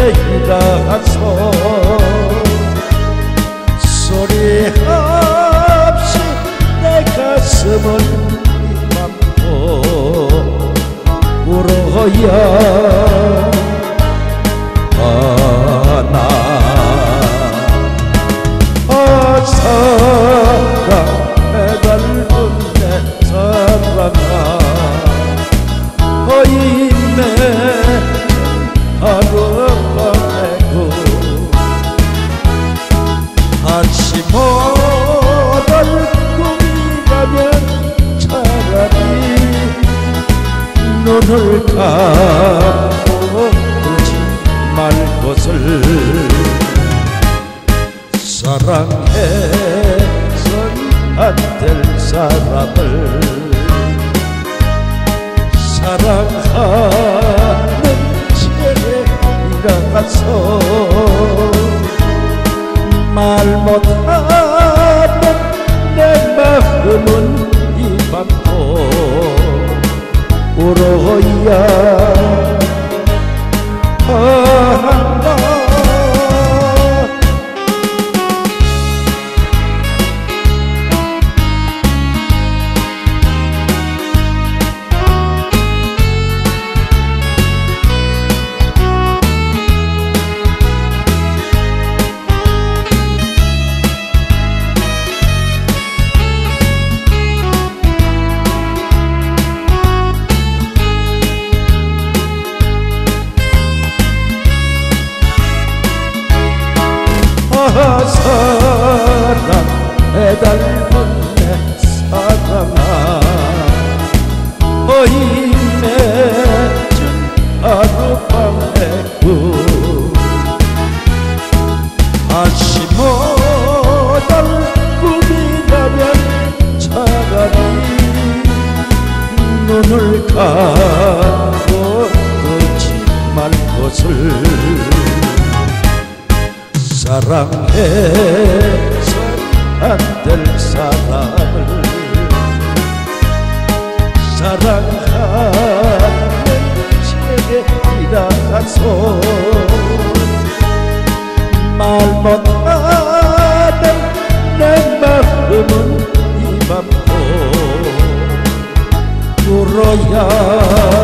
일어서 소리 없이 내 가슴을 맘고 울어야 하나. 사랑에 닮은 내 사랑아 어임에 하룻밤에고 다시 못할 꿈이라면 차라리 눈을 감고 울지 말 것을. 사랑해선 안 될 사람을 사랑하는 채 일어나서 말 못하는 내 마음은 이 밤도 울어야 한다. 사랑에 닮은 내 사랑아 어이맺은 하룻밤의 꿈 다시 못할 꿈이라면 차라리 눈을 감고 걷지 말 것을. 사랑해선 안 될 사람을 사랑하는 채 일어나서 말 못하는 내 마음은 이 밤도 울어야